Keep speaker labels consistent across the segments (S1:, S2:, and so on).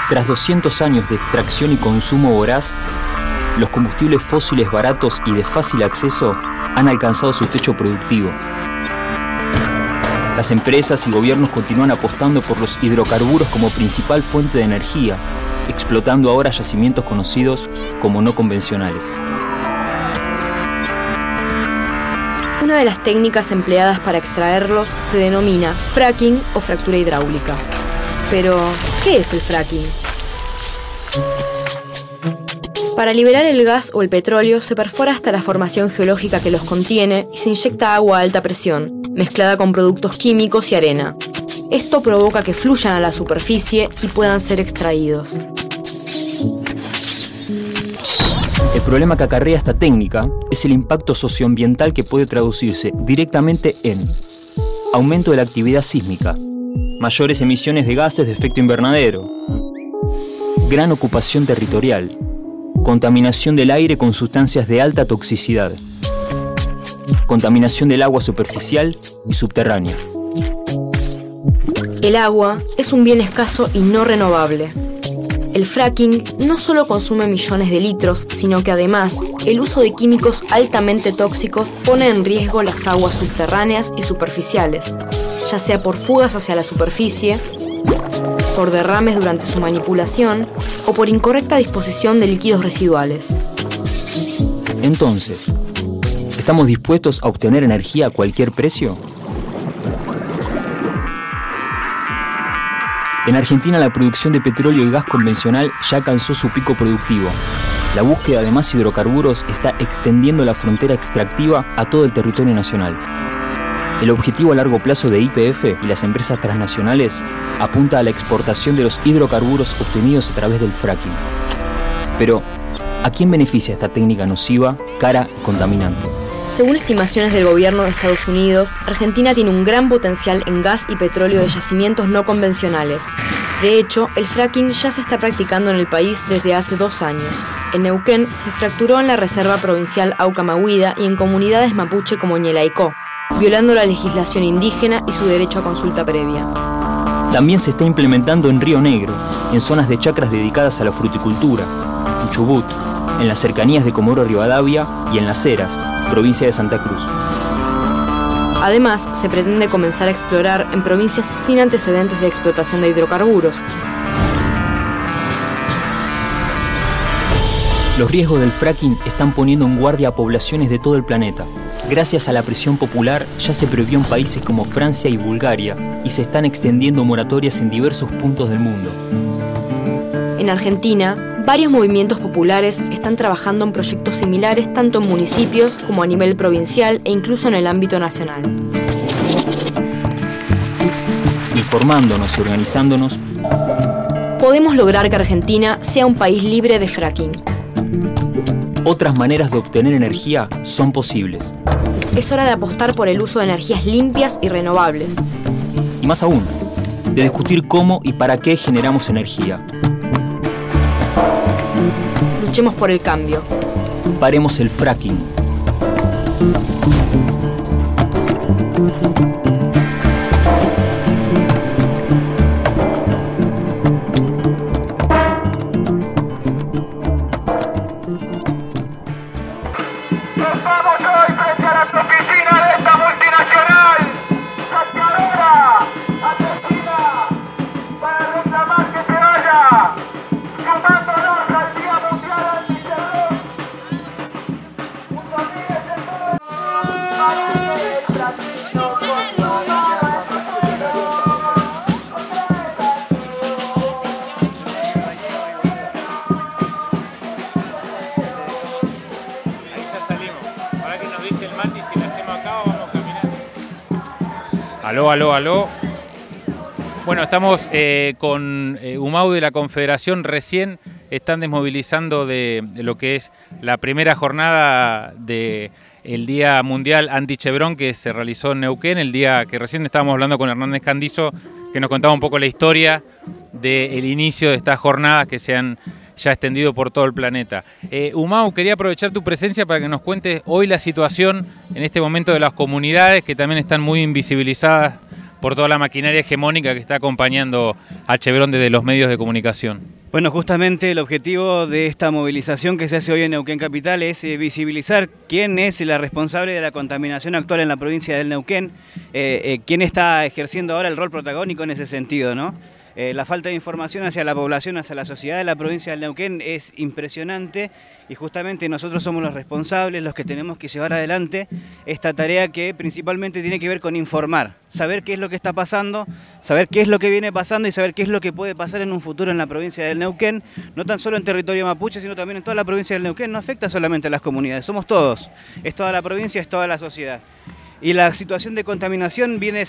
S1: Tras 200 años de extracción y consumo voraz, los combustibles fósiles baratos y de fácil acceso han alcanzado su techo productivo. Las empresas y gobiernos continúan apostando por los hidrocarburos como principal fuente de energía, explotando ahora yacimientos conocidos como no convencionales.
S2: Una de las técnicas empleadas para extraerlos se denomina fracking o fractura hidráulica. Pero, ¿qué es el fracking? Para liberar el gas o el petróleo se perfora hasta la formación geológica que los contiene y se inyecta agua a alta presión, mezclada con productos químicos y arena. Esto provoca que fluyan a la superficie y puedan ser extraídos.
S1: El problema que acarrea esta técnica es el impacto socioambiental que puede traducirse directamente en aumento de la actividad sísmica, mayores emisiones de gases de efecto invernadero, gran ocupación territorial, contaminación del aire con sustancias de alta toxicidad, contaminación del agua superficial y subterránea.
S2: El agua es un bien escaso y no renovable. El fracking no solo consume millones de litros, sino que además el uso de químicos altamente tóxicos pone en riesgo las aguas subterráneas y superficiales, ya sea por fugas hacia la superficie, por derrames durante su manipulación o por incorrecta disposición de líquidos residuales.
S1: Entonces, ¿estamos dispuestos a obtener energía a cualquier precio? En Argentina la producción de petróleo y gas convencional ya alcanzó su pico productivo. La búsqueda de más hidrocarburos está extendiendo la frontera extractiva a todo el territorio nacional. El objetivo a largo plazo de YPF y las empresas transnacionales apunta a la exportación de los hidrocarburos obtenidos a través del fracking. Pero, ¿a quién beneficia esta técnica nociva, cara y contaminante?
S2: Según estimaciones del gobierno de Estados Unidos, Argentina tiene un gran potencial en gas y petróleo de yacimientos no convencionales. De hecho, el fracking ya se está practicando en el país desde hace 2 años. En Neuquén se fracturó en la Reserva Provincial Aucamahuida y en comunidades mapuche como Ñelaicó, violando la legislación indígena y su derecho a consulta previa.
S1: También se está implementando en Río Negro, en zonas de chacras dedicadas a la fruticultura, en Chubut, en las cercanías de Comodoro Rivadavia y en Las Heras, provincia de Santa Cruz.
S2: Además, se pretende comenzar a explorar en provincias sin antecedentes de explotación de hidrocarburos.
S1: Los riesgos del fracking están poniendo en guardia a poblaciones de todo el planeta. Gracias a la presión popular, ya se prohibió en países como Francia y Bulgaria y se están extendiendo moratorias en diversos puntos del mundo.
S2: En Argentina, varios movimientos populares están trabajando en proyectos similares tanto en municipios como a nivel provincial e incluso en el ámbito nacional.
S1: Informándonos y organizándonos,
S2: podemos lograr que Argentina sea un país libre de fracking.
S1: Otras maneras de obtener energía son posibles.
S2: Es hora de apostar por el uso de energías limpias y renovables.
S1: Y más aún, de discutir cómo y para qué generamos energía.
S2: Luchemos por el cambio.
S1: Paremos el fracking.
S3: Estamos hoy frente a la oficina de esta multinacional, sacadora, asesina, para reclamar que se vaya, sumándonos al Día Mundial Antiterror. Junto a mí es el todo. Para que el platino
S4: Aló, aló, aló. Bueno, estamos con UMAU de la Confederación. Recién están desmovilizando de lo que es la primera jornada del Día Mundial Anti-Chevron que se realizó en Neuquén, el día que recién estábamos hablando con Hernández Candizo, que nos contaba un poco la historia del inicio de estas jornadas que se han ya extendido por todo el planeta. UMAU, quería aprovechar tu presencia para que nos cuentes hoy la situación en este momento de las comunidades que también están muy invisibilizadas por toda la maquinaria hegemónica que está acompañando a Chevron desde los medios de comunicación.
S5: Bueno, justamente el objetivo de esta movilización que se hace hoy en Neuquén Capital es visibilizar quién es la responsable de la contaminación actual en la provincia del Neuquén, quién está ejerciendo ahora el rol protagónico en ese sentido, ¿no? La falta de información hacia la población, hacia la sociedad de la provincia del Neuquén es impresionante y justamente nosotros somos los responsables, los que tenemos que llevar adelante esta tarea que principalmente tiene que ver con informar, saber qué es lo que está pasando, saber qué es lo que viene pasando y saber qué es lo que puede pasar en un futuro en la provincia del Neuquén, no tan solo en territorio mapuche, sino también en toda la provincia del Neuquén. No afecta solamente a las comunidades, somos todos, es toda la provincia, es toda la sociedad. Y la situación de contaminación viene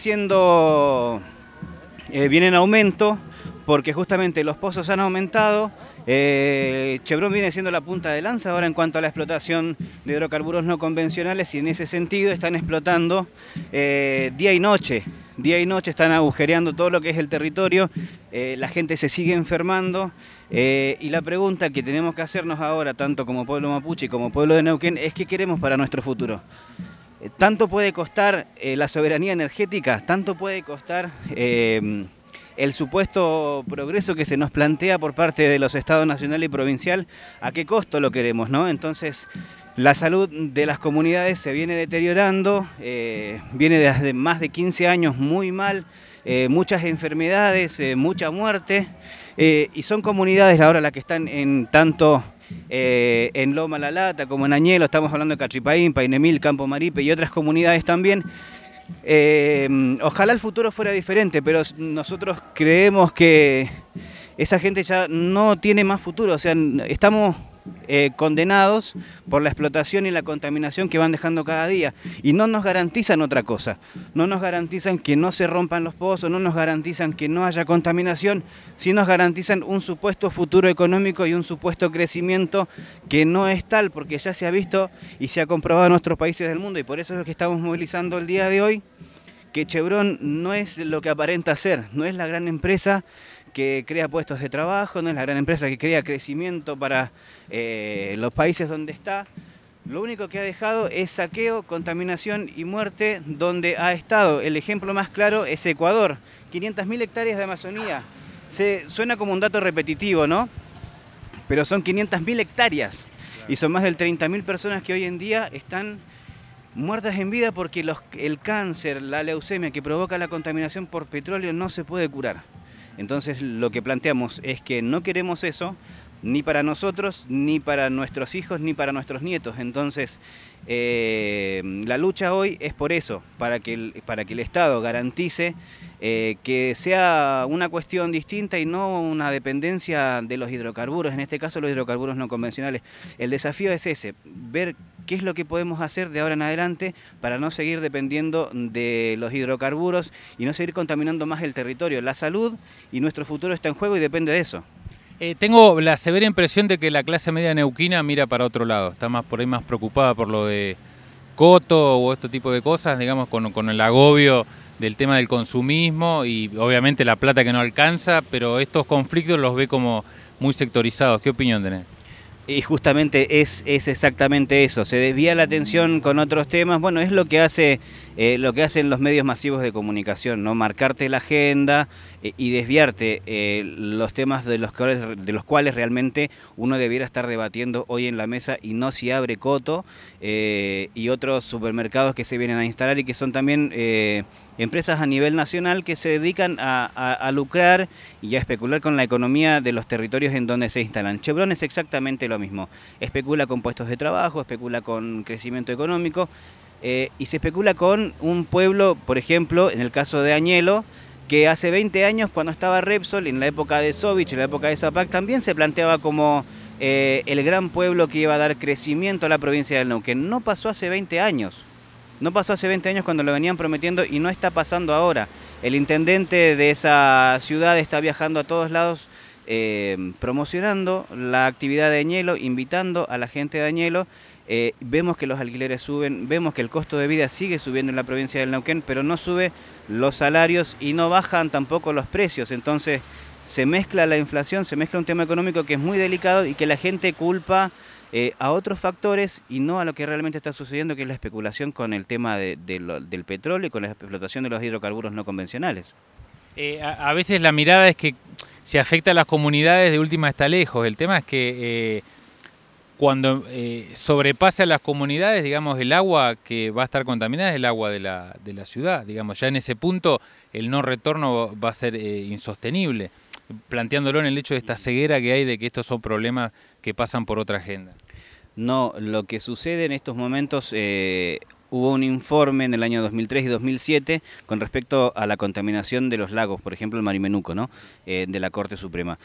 S5: en aumento porque justamente los pozos han aumentado. Chevron viene siendo la punta de lanza ahora en cuanto a la explotación de hidrocarburos no convencionales y en ese sentido están explotando día y noche. Día y noche están agujereando todo lo que es el territorio, la gente se sigue enfermando y la pregunta que tenemos que hacernos ahora, tanto como pueblo mapuche y como pueblo de Neuquén, es qué queremos para nuestro futuro. Tanto puede costar la soberanía energética, tanto puede costar el supuesto progreso que se nos plantea por parte de los estados nacional y provincial, ¿a qué costo lo queremos, no? Entonces, la salud de las comunidades se viene deteriorando, viene desde más de 15 años muy mal, muchas enfermedades, mucha muerte, y son comunidades ahora las que están en tanto en Loma La Lata como en Añelo, estamos hablando de Cachipaín, Painemil, Campo Maripe y otras comunidades también. Ojalá el futuro fuera diferente, pero nosotros creemos que esa gente ya no tiene más futuro, o sea, estamos condenados por la explotación y la contaminación que van dejando cada día y no nos garantizan otra cosa, no nos garantizan que no se rompan los pozos, no nos garantizan que no haya contaminación, sí nos garantizan un supuesto futuro económico y un supuesto crecimiento que no es tal porque ya se ha visto y se ha comprobado en otros países del mundo y por eso es lo que estamos movilizando el día de hoy, que Chevron no es lo que aparenta ser, no es la gran empresa que crea puestos de trabajo, no es la gran empresa que crea crecimiento para los países donde está. Lo único que ha dejado es saqueo, contaminación y muerte donde ha estado. El ejemplo más claro es Ecuador, 500.000 hectáreas de Amazonía. Suena como un dato repetitivo, ¿no? Pero son 500.000 hectáreas y son más de 30.000 personas que hoy en día están muertas en vida porque el cáncer, la leucemia que provoca la contaminación por petróleo no se puede curar. Entonces lo que planteamos es que no queremos eso, ni para nosotros, ni para nuestros hijos, ni para nuestros nietos. Entonces la lucha hoy es por eso, para que el Estado garantice que sea una cuestión distinta y no una dependencia de los hidrocarburos, en este caso los hidrocarburos no convencionales. El desafío es ese, ver qué es lo que podemos hacer de ahora en adelante para no seguir dependiendo de los hidrocarburos y no seguir contaminando más el territorio. La salud y nuestro futuro está en juego y depende de eso.
S4: Tengo la severa impresión de que la clase media neuquina mira para otro lado, está por ahí más preocupada por lo de coto o este tipo de cosas, digamos, con el agobio del tema del consumismo y obviamente la plata que no alcanza, pero estos conflictos los ve como muy sectorizados. ¿Qué opinión tenés?
S5: Y justamente es exactamente eso, se desvía la atención con otros temas, bueno, es lo que hacen los medios masivos de comunicación, ¿no? Marcarte la agenda y desviarte los temas de los cuales realmente uno debiera estar debatiendo hoy en la mesa y no si abre Coto y otros supermercados que se vienen a instalar y que son también empresas a nivel nacional que se dedican a lucrar y a especular con la economía de los territorios en donde se instalan. Chevron es exactamente lo mismo, especula con puestos de trabajo, especula con crecimiento económico y se especula con un pueblo, por ejemplo, en el caso de Añelo, que hace 20 años cuando estaba Repsol, en la época de Sovich, en la época de Zapac, también se planteaba como el gran pueblo que iba a dar crecimiento a la provincia del Neuquén. No pasó hace 20 años. No pasó hace 20 años cuando lo venían prometiendo y no está pasando ahora. El intendente de esa ciudad está viajando a todos lados promocionando la actividad de Añelo, invitando a la gente de Añelo. Vemos que los alquileres suben, vemos que el costo de vida sigue subiendo en la provincia del Neuquén, pero no sube los salarios y no bajan tampoco los precios. Entonces se mezcla la inflación, se mezcla un tema económico que es muy delicado y que la gente culpa a otros factores y no a lo que realmente está sucediendo, que es la especulación con el tema del petróleo y con la explotación de los hidrocarburos no convencionales.
S4: A veces la mirada es que si afecta a las comunidades, de última está lejos. El tema es que cuando sobrepasa a las comunidades, digamos, el agua que va a estar contaminada es el agua de la ciudad. Digamos, ya en ese punto el no retorno va a ser insostenible, planteándolo en el hecho de esta ceguera que hay de que estos son problemas que pasan por otra agenda.
S5: No, lo que sucede en estos momentos, hubo un informe en el año 2003 y 2007 con respecto a la contaminación de los lagos, por ejemplo el Marimenuco, ¿no? De la Corte Suprema.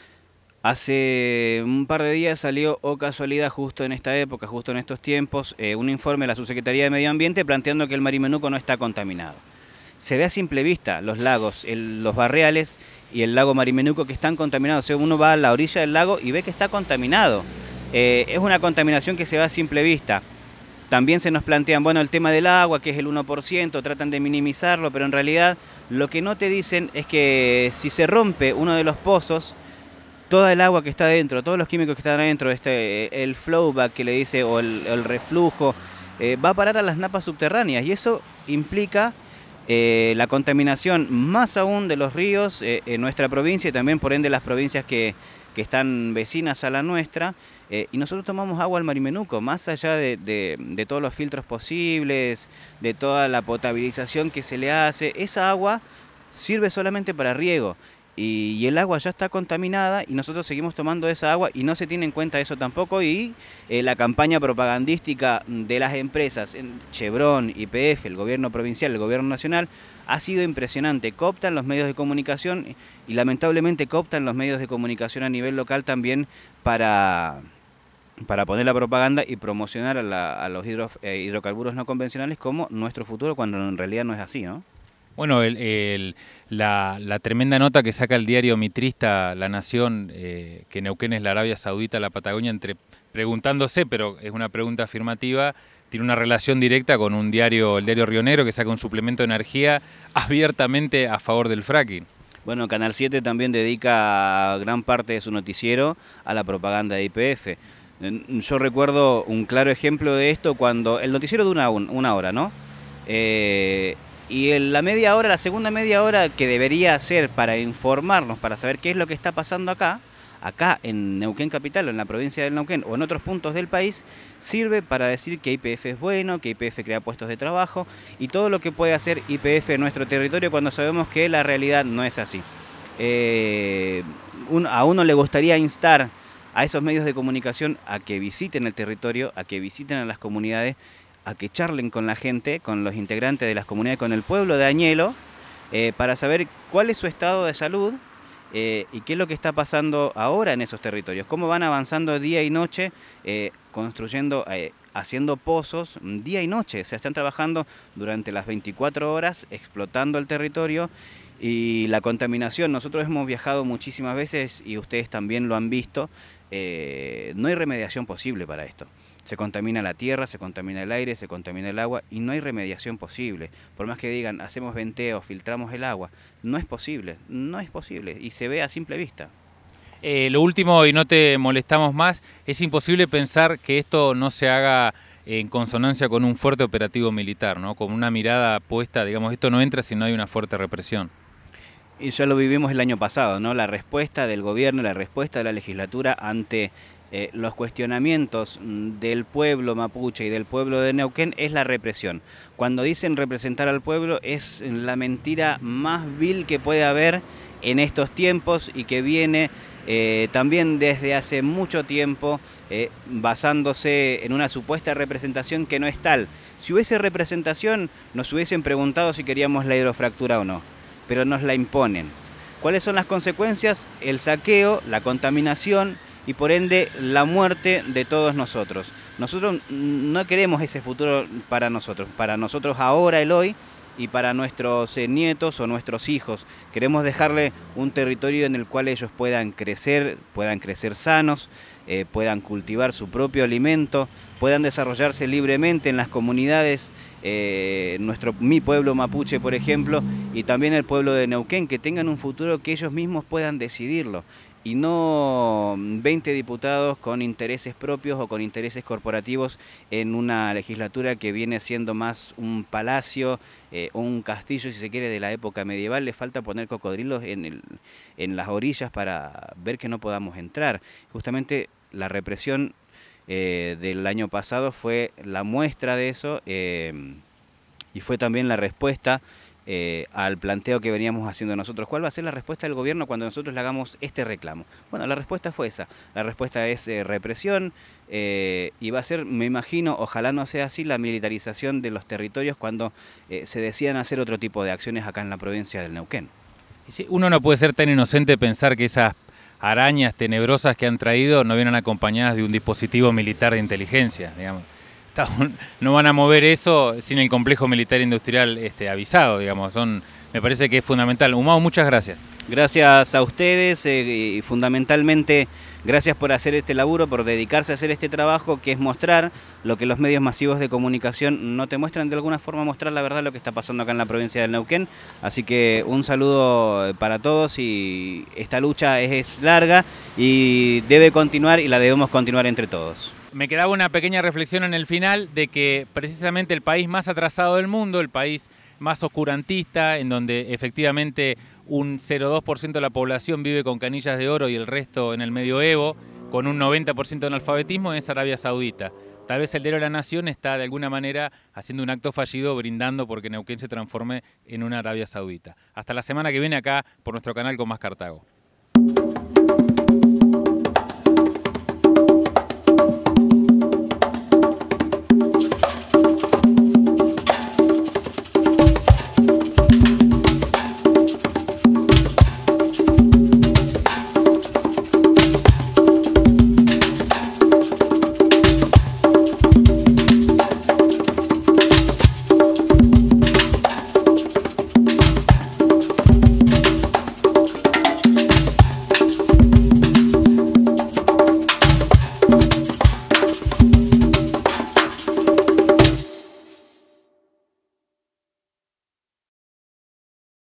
S5: Hace un par de días salió, o casualidad, justo en esta época, justo en estos tiempos, un informe de la Subsecretaría de Medio Ambiente planteando que el Marimenuco no está contaminado. Se ve a simple vista los lagos, los barriales y el lago Marimenuco que están contaminados. O sea, uno va a la orilla del lago y ve que está contaminado. Es una contaminación que se ve a simple vista. También se nos plantean, bueno, el tema del agua, que es el 1%, tratan de minimizarlo, pero en realidad lo que no te dicen es que si se rompe uno de los pozos, toda el agua que está adentro, todos los químicos que están adentro, el flowback que le dice, o el reflujo, va a parar a las napas subterráneas, y eso implica la contaminación más aún de los ríos en nuestra provincia y también por ende las provincias que están vecinas a la nuestra, y nosotros tomamos agua al Marimenuco, más allá de todos los filtros posibles, de toda la potabilización que se le hace. Esa agua sirve solamente para riego, y el agua ya está contaminada y nosotros seguimos tomando esa agua y no se tiene en cuenta eso tampoco, y la campaña propagandística de las empresas, Chevron, YPF, el gobierno provincial, el gobierno nacional, ha sido impresionante. Cooptan los medios de comunicación y lamentablemente cooptan los medios de comunicación a nivel local también para poner la propaganda y promocionar a los hidrocarburos no convencionales como nuestro futuro, cuando en realidad no es así, ¿no?
S4: Bueno, la tremenda nota que saca el diario mitrista La Nación, que Neuquén es la Arabia Saudita, la Patagonia, preguntándose, pero es una pregunta afirmativa, tiene una relación directa con el diario Río Negro, que saca un suplemento de energía abiertamente a favor del fracking.
S5: Bueno, Canal 7 también dedica gran parte de su noticiero a la propaganda de YPF. Yo recuerdo un claro ejemplo de esto cuando el noticiero dura una hora, ¿no? Y en la segunda media hora que debería ser para informarnos, para saber qué es lo que está pasando acá en Neuquén Capital, o en la provincia del Neuquén, o en otros puntos del país, sirve para decir que YPF es bueno, que YPF crea puestos de trabajo, y todo lo que puede hacer YPF en nuestro territorio cuando sabemos que la realidad no es así. A uno le gustaría instar a esos medios de comunicación a que visiten el territorio, a que visiten a las comunidades, a que charlen con la gente, con los integrantes de las comunidades, con el pueblo de Añelo, para saber cuál es su estado de salud y qué es lo que está pasando ahora en esos territorios, cómo van avanzando día y noche, construyendo, haciendo pozos día y noche. O sea, están trabajando durante las 24 horas, explotando el territorio. Y la contaminación, nosotros hemos viajado muchísimas veces y ustedes también lo han visto, no hay remediación posible para esto. Se contamina la tierra, se contamina el aire, se contamina el agua y no hay remediación posible. Por más que digan, hacemos venteo, filtramos el agua, no es posible y se ve a simple vista.
S4: Lo último, y no te molestamos más, es imposible pensar que esto no se haga en consonancia con un fuerte operativo militar, ¿no? Con una mirada puesta, digamos, esto no entra si no hay una fuerte represión.
S5: Y ya lo vivimos el año pasado, ¿no? La respuesta del gobierno, la respuesta de la legislatura ante los cuestionamientos del pueblo mapuche y del pueblo de Neuquén es la represión. Cuando dicen representar al pueblo es la mentira más vil que puede haber en estos tiempos y que viene también desde hace mucho tiempo basándose en una supuesta representación que no es tal. Si hubiese representación nos hubiesen preguntado si queríamos la hidrofractura o no, pero nos la imponen. ¿Cuáles son las consecuencias? El saqueo, la contaminación y por ende la muerte de todos nosotros. Nosotros no queremos ese futuro para nosotros ahora, el hoy, y para nuestros nietos o nuestros hijos. Queremos dejarle un territorio en el cual ellos puedan crecer sanos, puedan cultivar su propio alimento, puedan desarrollarse libremente en las comunidades, mi pueblo mapuche, por ejemplo, y también el pueblo de Neuquén, que tengan un futuro que ellos mismos puedan decidirlo. y no 20 diputados con intereses propios o con intereses corporativos en una legislatura que viene siendo más un palacio o un castillo, si se quiere, de la época medieval. Le falta poner cocodrilos en las orillas para ver que no podamos entrar. Justamente la represión del año pasado fue la muestra de eso y fue también la respuesta al planteo que veníamos haciendo nosotros. ¿Cuál va a ser la respuesta del gobierno cuando nosotros le hagamos este reclamo? Bueno, la respuesta fue esa. La respuesta es represión y va a ser, me imagino, ojalá no sea así, la militarización de los territorios cuando se decidan hacer otro tipo de acciones acá en la provincia del Neuquén.
S4: Uno no puede ser tan inocente pensar que esas arañas tenebrosas que han traído no vienen acompañadas de un dispositivo militar de inteligencia, digamos. No van a mover eso sin el complejo militar industrial avisado, digamos. Me parece que es fundamental. Humao, muchas gracias.
S5: Gracias a ustedes y fundamentalmente gracias por hacer este laburo, por dedicarse a hacer este trabajo que es mostrar lo que los medios masivos de comunicación no te muestran, de alguna forma mostrar la verdad de lo que está pasando acá en la provincia del Neuquén. Así que un saludo para todos y esta lucha es larga y debe continuar y la debemos continuar entre todos.
S4: Me quedaba una pequeña reflexión en el final de que precisamente el país más atrasado del mundo, el país más oscurantista, en donde efectivamente un 0,2% de la población vive con canillas de oro y el resto en el medioevo, con un 90% de analfabetismo, es Arabia Saudita. Tal vez el diario La Nación está de alguna manera haciendo un acto fallido brindando porque Neuquén se transforme en una Arabia Saudita. Hasta la semana que viene acá por nuestro canal con Más Cartago.